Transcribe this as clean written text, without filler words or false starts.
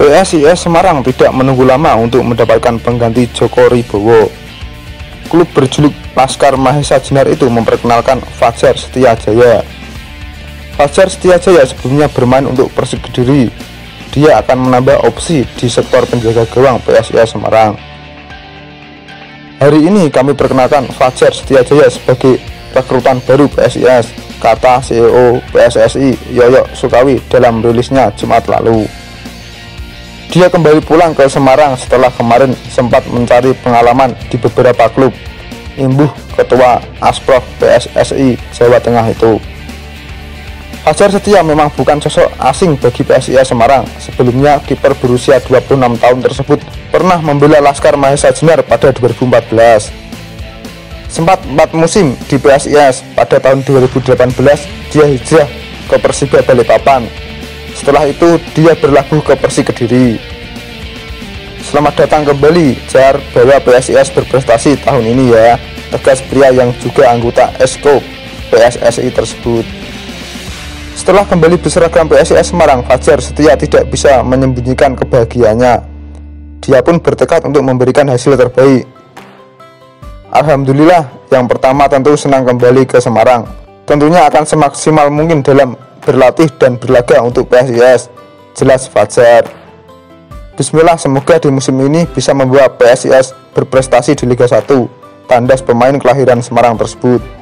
PSIS Semarang tidak menunggu lama untuk mendapatkan pengganti Joko Ribowo. Klub berjuluk Laskar Mahesa Jenar itu memperkenalkan Fajar Setiajaya. Fajar Setiajaya sebelumnya bermain untuk Persik Kediri. Dia akan menambah opsi di sektor penjaga gawang PSIS Semarang. Hari ini kami perkenalkan Fajar Setiajaya sebagai rekrutan baru PSIS, kata CEO PSSI Yoyo Sukawi dalam rilisnya Jumat lalu. Dia kembali pulang ke Semarang setelah kemarin sempat mencari pengalaman di beberapa klub, imbuh Ketua Asprof PSSI Jawa Tengah itu. Fajar Setia memang bukan sosok asing bagi PSIS Semarang. Sebelumnya kiper berusia 26 tahun tersebut pernah membela Laskar Mahesa Jenar pada 2014. Sempat 4 musim di PSIS, pada tahun 2018 dia hijrah ke Persiba Balikpapan. Setelah itu dia berlabuh ke Persik Kediri. Selamat datang kembali, jar bahwa PSIS berprestasi tahun ini ya, tegas pria yang juga anggota Esko PSSI tersebut. Setelah kembali berseragam PSIS Semarang, Fajar Setia tidak bisa menyembunyikan kebahagiaannya. Dia pun bertekad untuk memberikan hasil terbaik. Alhamdulillah, yang pertama tentu senang kembali ke Semarang. Tentunya akan semaksimal mungkin dalam berlatih dan berlaga untuk PSIS, jelas Fajar. Bismillah, semoga di musim ini bisa membawa PSIS berprestasi di Liga 1, tandas pemain kelahiran Semarang tersebut.